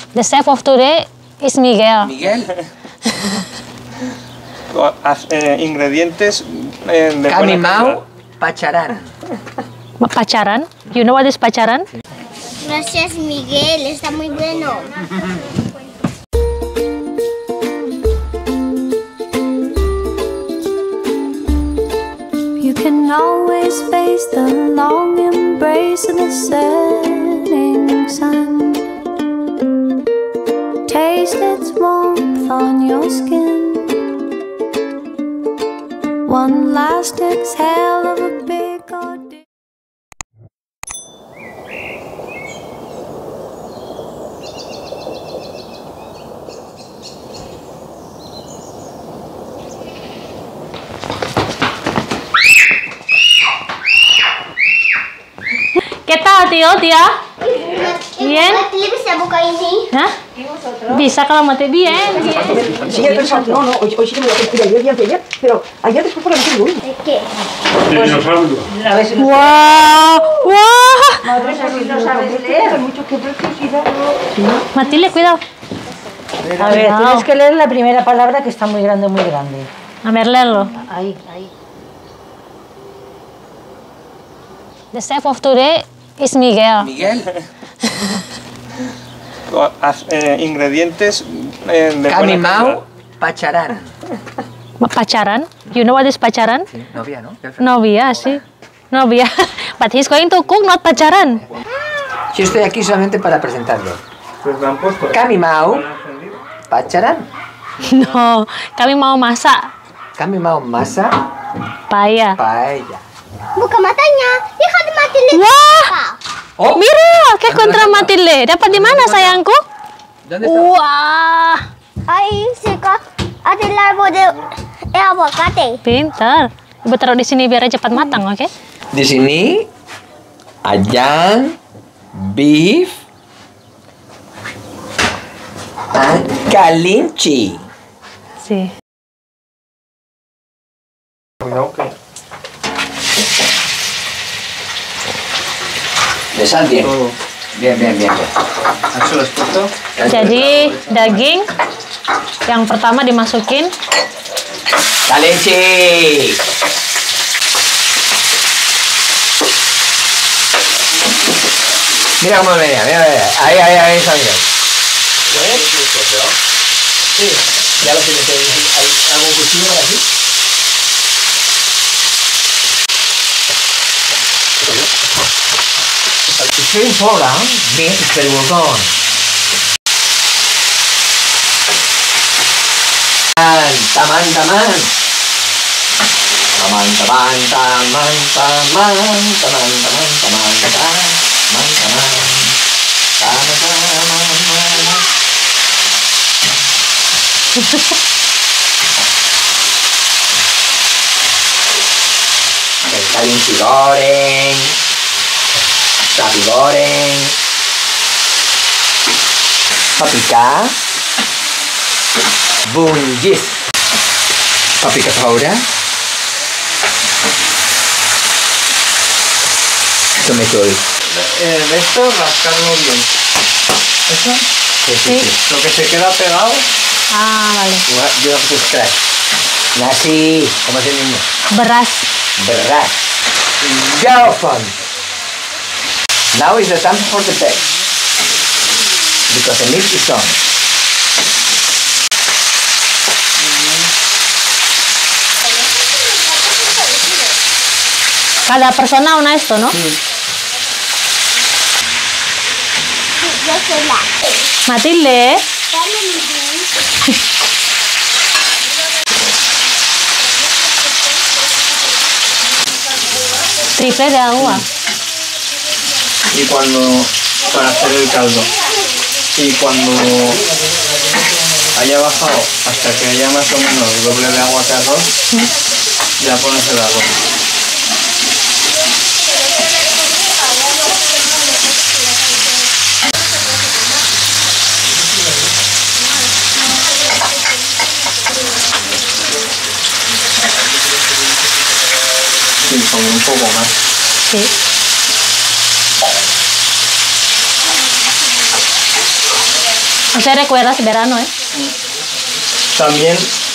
The chef of today is Miguel. Miguel. Ingredientes de Camimau pacharan. Pacaran? You know what is pacaran? Gracias, Miguel. Está muy bueno. You can always face the long embrace of the setting sun. Taste its warmth on your skin. One last exhale of a big ordeal. ¿Qué tal, tío, tía? Bien. Matilde bisa buka ini. Hah? Bisa kalau mati bien. Sí, he pensado, no, hoy sí que me lo he ayer y anteayer, pero ayer después por la noche hoy. ¿De qué? A ver si lo Wow, wow. no sabes leer. Mucho que preciosidad. Matilde, cuidado. A ver, Cuidado. tienes que leer la primera palabra que está muy grande, muy grande. A ver, léelo. Ahí, ahí. The chef of today is Miguel. Miguel. Ingredientes de Camimau pacharan. Pacaran? You know what is pacaran? Sí, novia, ¿no? Novia, sí. Novia. But he's going to cook, not pacaran. Yo estoy aquí solamente para presentarlo. Pues lo han puesto. Camimau pacharan. No, kami mau masak Camimau masa paella. paella. Buka matanya. Lihat Matilde. Wah, Oh, mira, que kontra Matilde. Dapat di mana, sayangku? ¿dónde está? Wah, Ahí suka ada el árbol de aguacate. pintar. Ibu taruh di sini biar cepat matang, oke? Di sini ayam, beef, and calinchi. Sí. Cuidado que De sal bien. todo. Bien, bien, bien. ¿Eso lo has puesto? Jadi daging yang pertama dimasukin. Calinchi. Mira cómo venía, mira, mira. Ahí está, mira. Sí, ya lo tienes. ¿Hay algún cuchillo por aquí? It's very important, being very well done. Taman, taman. Taman, taman, taman, taman, taman, taman, taman, taman, taman, taman. El calinchi goreng, sapi goreng, paprika, bunjis, paprika powder, tomato. Esto rascarlo bien. ¿Eso? Sí, sí, sí. Lo que se queda pegado. Ah, vale. You have to scratch. Nasi, ¿cómo se llama? Beras. Beras. Garofan. Now is the time for the bag. Because the meat is done. Cada persona una esto, ¿no? Yo soy la. Matilde. Dame mi drink. Triple de agua. Y cuando. Para hacer el caldo. Y cuando haya bajado hasta que haya más o menos el doble de agua que arroz, ya pones el arroz. Sí, como un poco más. Sí. O sea, recuerdas verano, ¿eh? También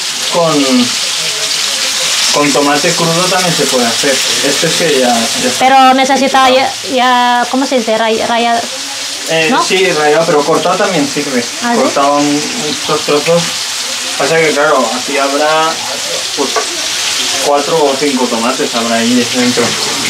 con tomate crudo también se puede hacer. Este es que ya está. Pero necesita ya ¿cómo se dice? Raya, ¿no? Sí, rallado, pero cortado también sirve. ¿Ah, sí? Cortado estos trozos. Pasa que claro, aquí habrá pues 4 o 5 tomates habrá ahí dentro.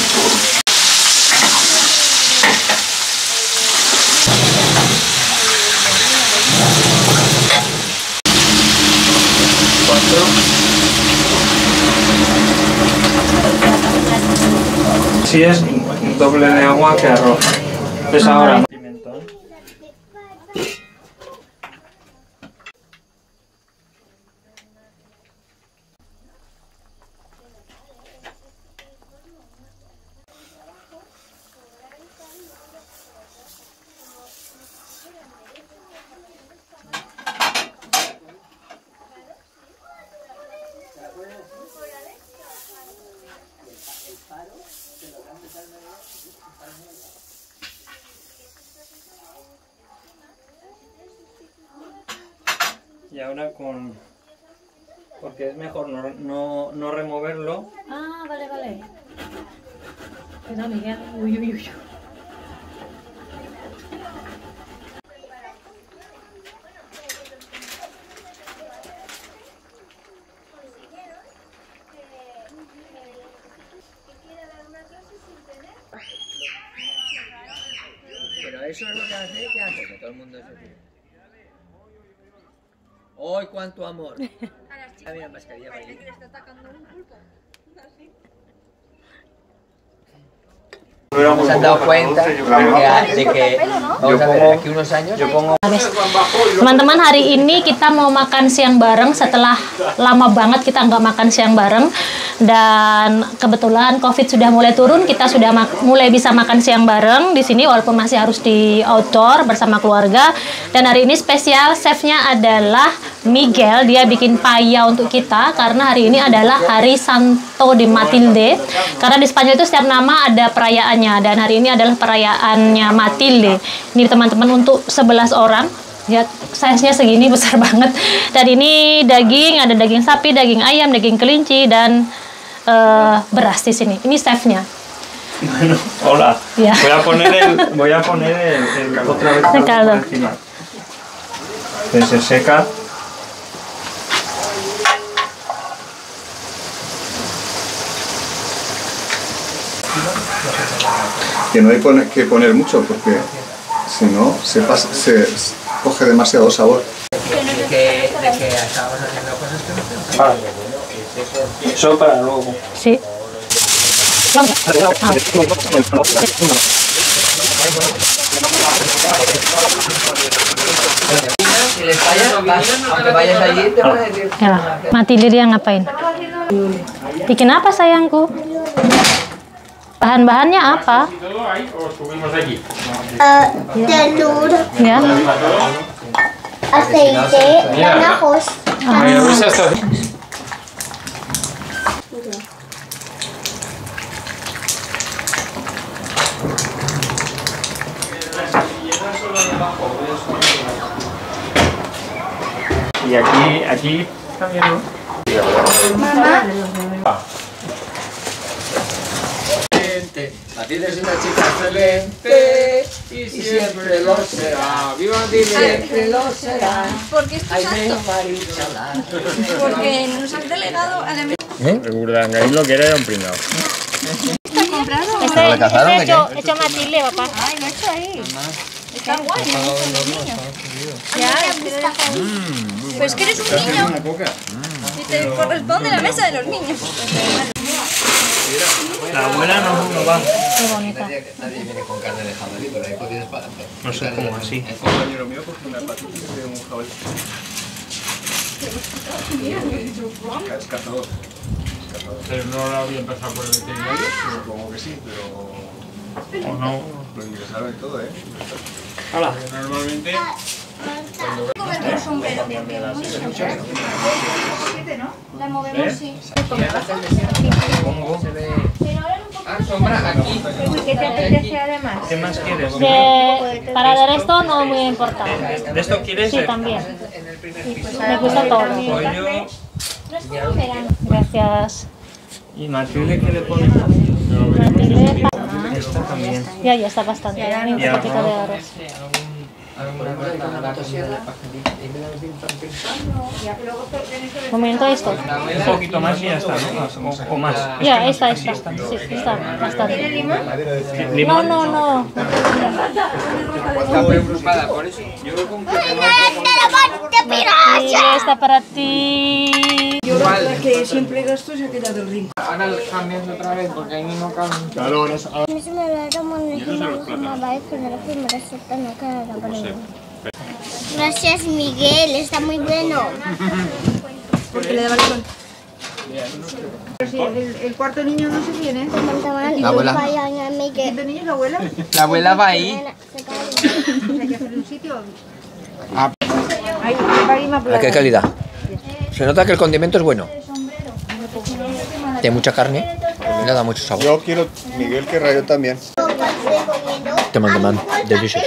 Si es doble de agua que arroz. Pues ahora pimentón. Y ahora porque es mejor no removerlo. Ah, vale, vale. Cuidado, Miguel. Uy, uy, uy. Pero eso es lo que hace, ¿qué hace? Que todo el mundo se tire. ¡Ay, cuánto amor! Ah, mira, mascarilla para allí. ¿Nos han dado cuenta de que vamos a ver, aquí unos años Teman-teman, hari ini kita mau makan siang bareng setelah lama banget kita nggak makan siang bareng, dan kebetulan COVID sudah mulai turun, kita sudah mulai bisa makan siang bareng di sini walaupun masih harus di outdoor bersama keluarga. Dan hari ini spesial, chefnya adalah Miguel, dia bikin paella untuk kita karena hari ini adalah hari Santo de Matilde. Karena di Spanyol itu setiap nama ada perayaannya, dan hari ini adalah perayaannya Matilde. Ini teman-teman untuk 11 orang. Ya, size-nya segini, besar banget. Dan ini daging, ada daging sapi, daging ayam, daging kelinci, dan beras di sini. Ini chefnya. Bueno, hola. Ya. Voy a poner el otra vez el caldo por encima. Se seca. Que no hay que poner mucho porque si no se coge demasiado sabor. de que estábamos haciendo cosas que no tenemos. Vale. Eso para luego. Sí. Si les fallas, aunque vayas allí, te van a decir. Ya, Matilde dia ngapain? Bikin apa sayangku? Bahan-bahannya apa? Telur, Ya. aceite, dan ajos. Y aquí también, ¿no? Matilde es una chica excelente y siempre lo será. ¡Viva Matilde! Siempre lo será. ¿Por qué esto es esto? Porque nos han delegado a la El Urdangarín lo que era un pringao. ¿Está comprado? Este hecho Matilde, papá. Ay, lo he hecho ahí. Está guay, ¿no? Con los niños. Ya, pero es que eres un niño y te corresponde la mesa de los niños. La abuela no va. Qué bonita. Nadie viene con carne de jabalí, pero ahí podías parar. No sé cómo así. Un compañero mío cogió una hepatitis de un jabalí. Es cazador. Pero no la había empezado por el veterinario. Supongo que sí, pero ¿O no? lo ingresaron y todo, ¿eh? Hola. Normalmente. Comer con sombrero. La movemos, sí. Pongo. Pero ahora un poco ¿Qué te apetece además? ¿Qué más quieres? Para el resto no muy importante. ¿De esto quieres? Sí, también. Me gusta todo. Pollo. Gracias. ¿Y Matilde qué le pones? Matilde, Esta también. ya está bastante. Y un poquito de arroz. Un momento esto. Un poquito más y ya está, ¿no? O más. Ya, esta. Sí, está bastante. ¿Limón? No. Está preocupada por eso. Yo creo que Y esta para ti. Yo la verdad que siempre gasto es aquella del rincón. ahora lo cambias otra vez porque ahí no caben. Claro, no, Gracias, Miguel, está muy bueno. Porque le da balcón. Sí, el cuarto niño no se viene. La abuela. ¿El niño es la abuela? La abuela va ahí. Hay que hacer un sitio. Ah. Ahí, va ahí más ¿A qué calidad? Se nota que el condimento es bueno. Tiene mucha carne y le da mucho sabor. yo quiero, Miguel querrá yo también. Te mando, delicious.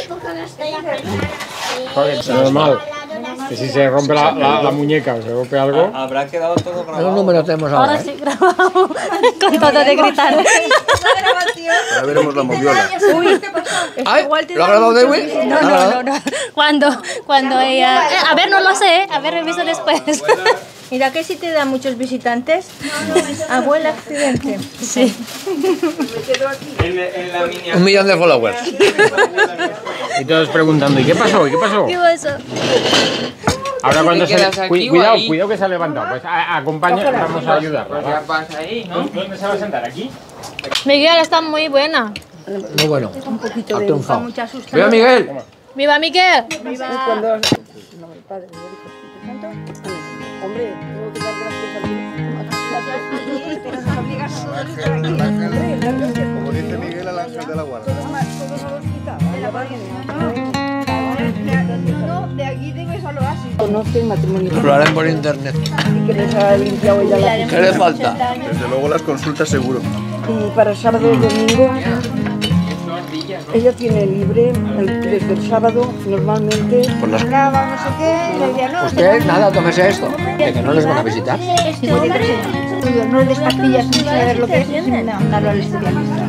Normal. Que si se rompe la muñeca o se rompe algo. Habrá quedado todo grabado. Los números tenemos ahora. Ahora sí grabamos con todo de gritar. Ahora veremos la moviola. Ay, ¿lo ha grabado Dewi? No. Cuando ella... a ver, no lo sé. A ver, reviso después. Mira que si te da muchos visitantes. Abuela accidente. Sí. En la mini 1 millón de followers. Y todos preguntando, ¿y qué pasó? ¿Y qué pasó? ¿Qué pasó? Ahora cuando se... quedas aquí o Cuidado, ahí? cuidado que se ha levantado. Pues acompaña, vamos a ayudar. ya pasa ahí, ¿no? ¿Dónde se va a sentar? ¿Aquí? Miguel está muy buena. Muy bueno. Un poquito Ha de triunfado. mucha sustancia. ¡Viva Miguel! ¡Viva Miguel! Cuando... No, el Padre, el Espíritu Santo. Hombre, tengo que dar gracias a Dios. Como dice Miguel, al ángel de la guarda. No, de aquí debes al oasis. Conoce el matrimonio. Lo harán por internet. Y que les ha limpiado ella la ¿Qué le falta? Desde luego las consultas seguro. Y para sábado y domingo, ella tiene libre desde el sábado, normalmente. Por las... Graba, no sé qué, le decía, no, Usted, nada, tómese esto. De que no les van a visitar. no les pastillas sin saber lo que es, sin mandarlo al especialista.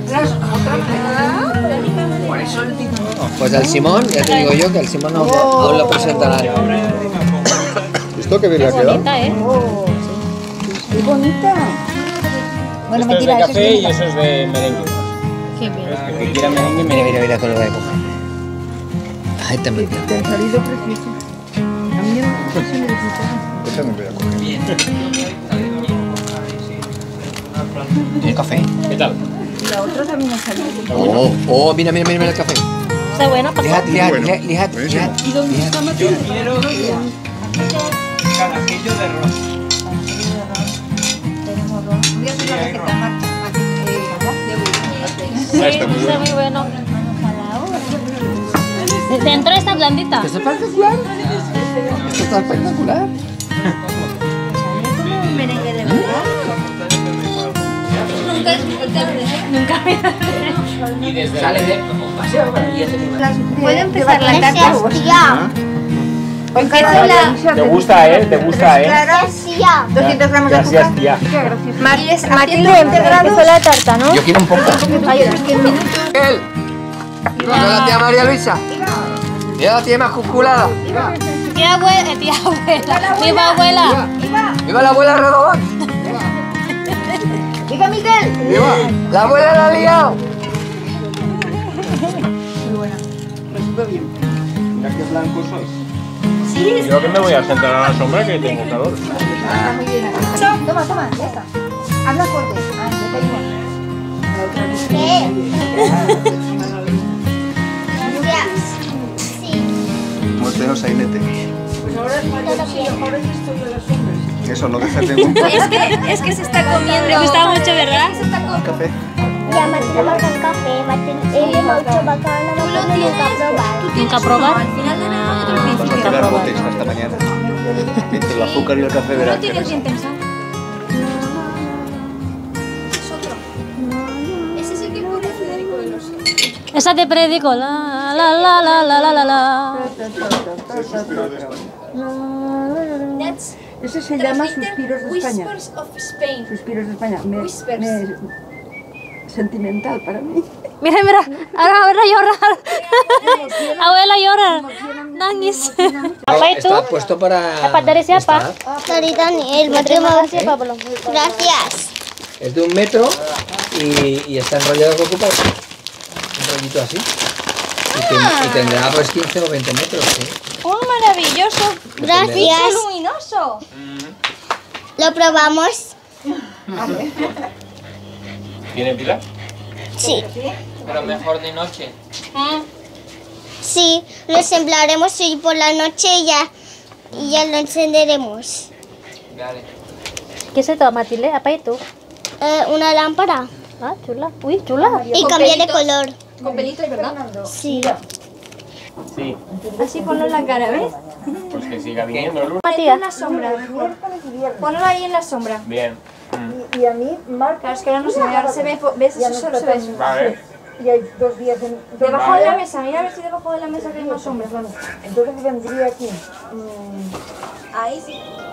Pues al Simón, ya te digo yo que al Simón aún lo presentarán. ¿Esto qué bien le ha quedado? Bonita, ¿eh? Oh, qué bonita. Bueno, Esto es de café y eso es de merengue. Qué bien. El que quiera merengue, Mira con lo que coger. Ay, te mentí. Te han salido precioso. A mí no se me necesita. Esa me voy a coger. ¿El café? ¿Qué tal? La otra también ha salido. Oh, mira el café. Está bueno, pasó. Lihat. ¿Y dónde está Matilde? Quiero carajillo de arroz. Voy a hacer la receta más. Sí, está muy bueno. Dentro está blandita. ¿Esto está espectacular? Esto está espectacular. Como un merengue de verdad. Nunca me Y desde sale de un paseo ¿Puede empezar la tarta? Gracias, tía. Te gusta, ¿eh? Te gusta, ¿eh? Gracias, tía. 200 gramos de Gracias, azúcar. tía. Matilde, empezó la tarta, ¿no? Yo quiero un poco. Él. Mira la tía María Luisa. Mira la tía más cuculada. Tía abuela. Viva abuela. Viva la abuela Redobán. ¡Viva Miguel! Viva. La abuela la ha liado. Mira qué blanco sois. Yo que me voy a sentar a la sombra que tengo calor. Toma, ya está. Habla fuerte. Gracias. Sí. Muéstenos sainete. Eso, no dejes ningún Es que se está comiendo. Me gusta mucho, ¿verdad? café. Ya, Matilde makan café. Matilde mau coba karena Matilde nunca probar. Nunca probar. Al final de la otro Vamos a tirar botes hasta mañana. Entre el azúcar y el café verás que tienes bien pensado. Esa te predico. La, la, la, la, la, la, la. Ese se llama Suspiros de España. Whispers of Spain. Suspiros de España. Whispers. Sentimental para mí. Mira, mira. Ahora abuela llorar. Abuela llora. Nangis. Apa itu? Está puesto para... Dapat dari siapa? Dari Daniel, Terima kasih Pak belum. Gracias. Es de 1 metro y está enrollado con ocupado. Un rollito así. Y tendrá pues 15 o 20 metros, ¿sí? ¡Oh, maravilloso! Gracias. ¡Luminoso! ¿Lo probamos? ¿Tiene pila? Sí. Pero mejor de noche. Sí, lo ensamblaremos hoy por la noche y ya lo encenderemos. Vale. ¿Qué es esto, Matilde? Apa itu? Una lámpara. Ah, chula. Uy, chula. Y cambiar de color. Con pelitos, ¿verdad? Sí. Sí. Así ponlo en la cara, ¿ves? Pues que siga viniendo, Luz. En la sombra. Ponlo ahí en la sombra. Bien. Y a mí, Marc, Claro, es que ahora no se ve, ahora se ve. ¿Ves? ya Eso nos solo se tratamos. ve. Vale. Y hay 2 días en... Debajo de la mesa, mira a ver si debajo de la mesa que hay más sombra. Entonces vendría aquí. Ahí sí.